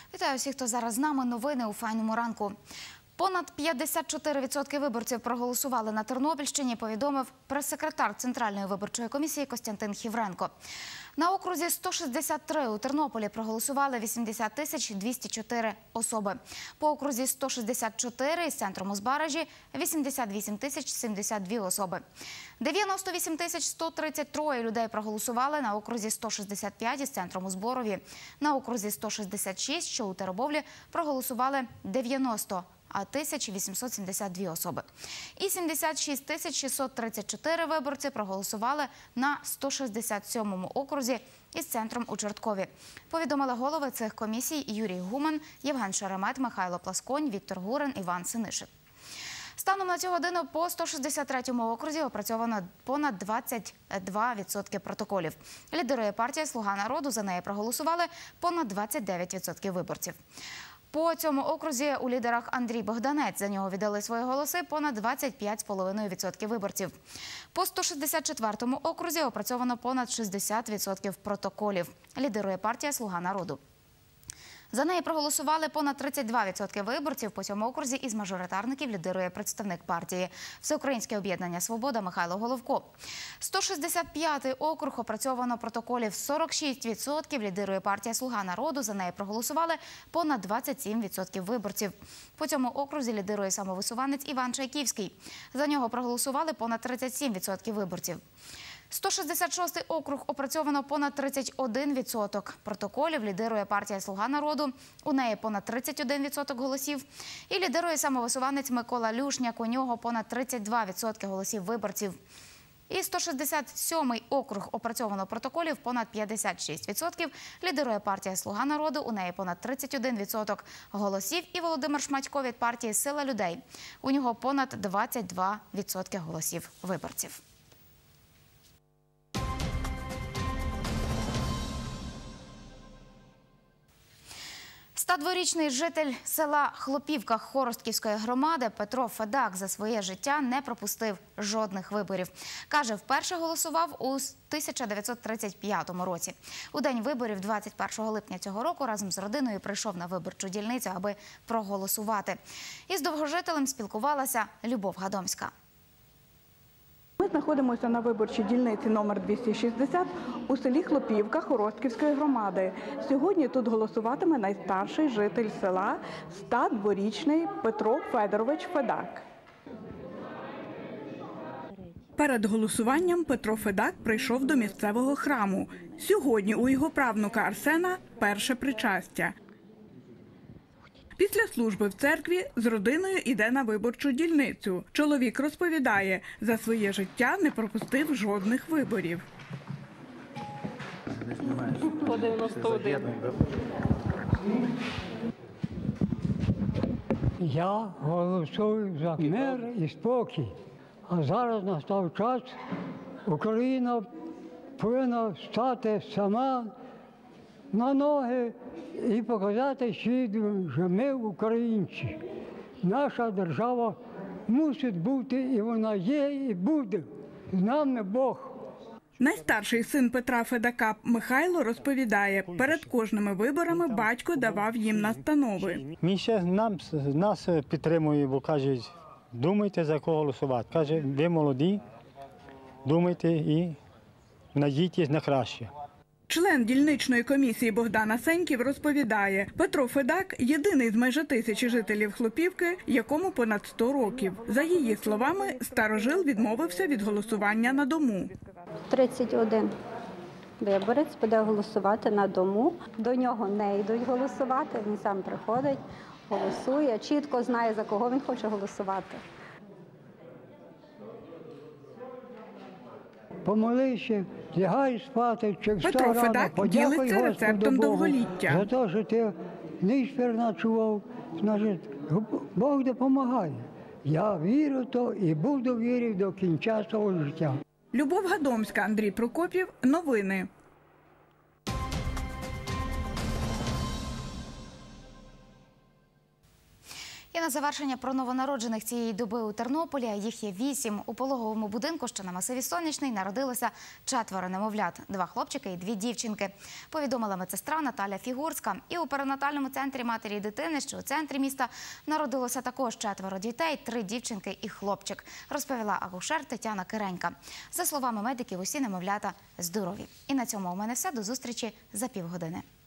Вітаю всіх, хто зараз з нами. Новини у файному ранку. Понад 54% виборців проголосували на Тернопільщині, повідомив прес-секретар Центральної виборчої комісії Костянтин Хівренко. На окрузі 163 у Тернополі проголосували 80 204 особи. По окрузі 164 із центром Узбережжі 88 072 особи. 98 133 людей проголосували на окрузі 165 із центром у Зборові. На окрузі 166, що у Теробовлі, проголосували 90 1872 особи. І 76 634 виборці проголосували на 167-му окрузі із центром у Чорткові. Повідомили голови цих комісій Юрій Гумен, Євген Шеремет, Михайло Пласконь, Віктор Гурин, Іван Синишин. Станом на цю годину по 163-му окрузі опрацьовано понад 22% протоколів. Лідирує партія «Слуга народу», за неї проголосували понад 29% виборців. По цьому окрузі у лідерах Андрій Богданець, за нього віддали свої голоси понад 25,5% виборців. По 164-му окрузі опрацьовано понад 60% протоколів. Лідирує партія «Слуга народу». За неї проголосували понад 32% виборців. По цьому окрузі із мажоритарників лідирує представник партії «Всеукраїнське об'єднання Свобода» Михайло Головко. 165-й округ опрацьовано протоколів 46%. Лідирує партія «Слуга народу». За неї проголосували понад 27% виборців. По цьому окрузі лідирує самовисуванець Іван Чайківський. За нього проголосували понад 37% виборців. 166-й округ опрацьовано понад 31% протоколів. Лідирує партія «Слуга народу». У неї понад 31% голосів. І лідирує самовисуванець Микола Люшняк. У нього понад 32% голосів виборців. І 167-й округ опрацьовано протоколів понад 56%. Лідирує партія «Слуга народу». У неї понад 31% голосів. І Володимир Шматько від партії «Сила людей». У нього понад 22% голосів виборців. 102-річний житель села Хлопівка Хоростківської громади Петро Федак за своє життя не пропустив жодних виборів. Каже, вперше голосував у 1935 році. У день виборів 21 липня цього року разом з родиною прийшов на виборчу дільницю, аби проголосувати. Із довгожителем спілкувалася Любов Гадомська. Ми знаходимося на виборчій дільниці номер 260 у селі Хлопівка Хоростківської громади. Сьогодні тут голосуватиме найстарший житель села, 102-річний Петро Федорович Федак. Перед голосуванням Петро Федак прийшов до місцевого храму. Сьогодні у його правнука Арсена перше причастя. Після служби в церкві з родиною йде на виборчу дільницю. Чоловік розповідає, за своє життя не пропустив жодних виборів. По 91. Я голосую за мир і спокій. А зараз настав час, Україна повинна стати сама на ноги і показати світу, що ми українці. Наша держава мусить бути, і вона є, і буде. З нами Бог. Найстарший син Петра Федака Михайло розповідає, перед кожними виборами батько давав їм настанови. Нас підтримує, бо кажуть, думайте, за кого голосувати. Каже, ви молоді, думайте і надійтесь на краще. Член дільничної комісії Богдана Сеньків розповідає, Петро Федак – єдиний з майже 1000 жителів Хлопівки, якому понад 100 років. За її словами, старожил відмовився від голосування на дому. 31 виборець буде голосувати на дому. До нього не йдуть голосувати, він сам приходить, голосує, чітко знає, за кого він хоче голосувати. Помолися, лягай спати, чи встав Петро рано, Федак подякуй ділиться рецептом Господу Богу довголіття. за те, що ти ніч переночував, значить, Бог допомагає. Я вірю то і буду вірити до кінця свого життя. Любов Гадомська, Андрій Прокопів. Новини. І на завершення про новонароджених цієї доби у Тернополі. Їх є 8. У пологовому будинку, що на масиві Сонячний, народилося 4 немовлят – 2 хлопчики і 2 дівчинки. Повідомила медсестра Наталя Фігурська. І у перинатальному центрі матері і дитини, що у центрі міста, народилося також 4 дітей – 3 дівчинки і хлопчик, розповіла акушер Тетяна Киренька. За словами медиків, усі немовлята здорові. І на цьому у мене все. До зустрічі за півгодини.